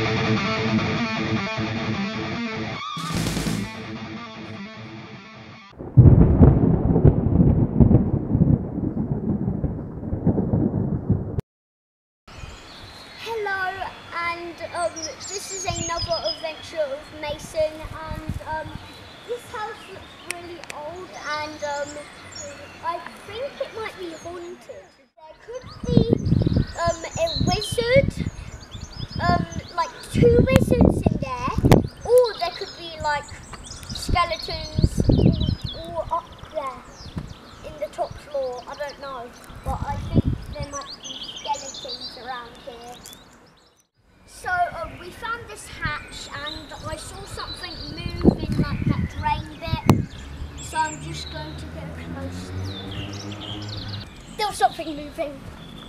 Hello, and this is another adventure of Mason, and this house looks really old, and I think it might be haunted. There could be a wizard, like 2 wizards in there, or there could be like skeletons all up there in the top floor. I don't know, but I think there might be skeletons around here. So we found this hatch, and I saw something move in like that drain bit, so I'm just going to go close. There was something moving.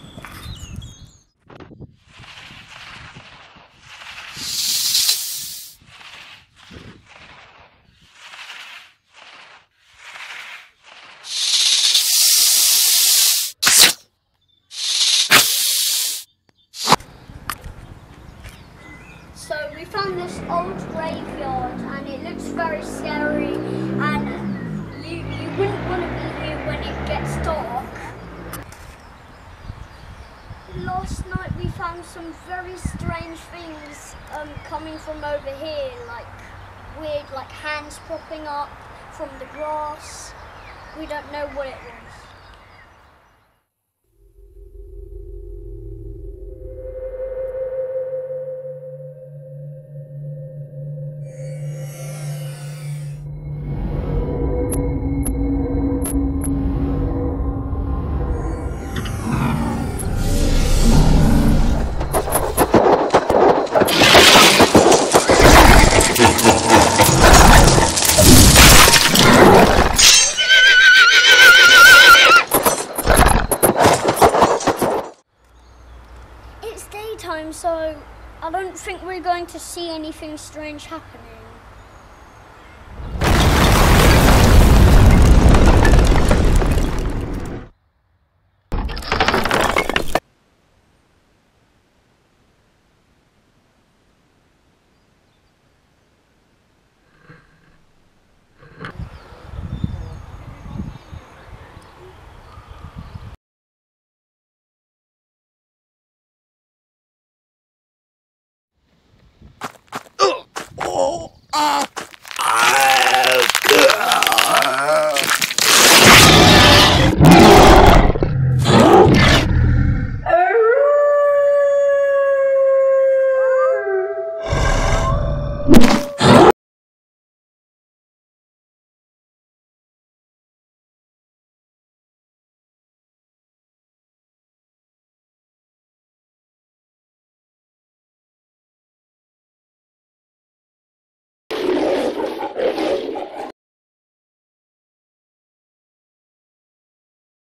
So we found this old graveyard, and it looks very scary, and you wouldn't want to be here when it gets dark. Last night we found some very strange things coming from over here, like weird like hands popping up from the grass. We don't know what it was. Daytime, so I don't think we're going to see anything strange happening.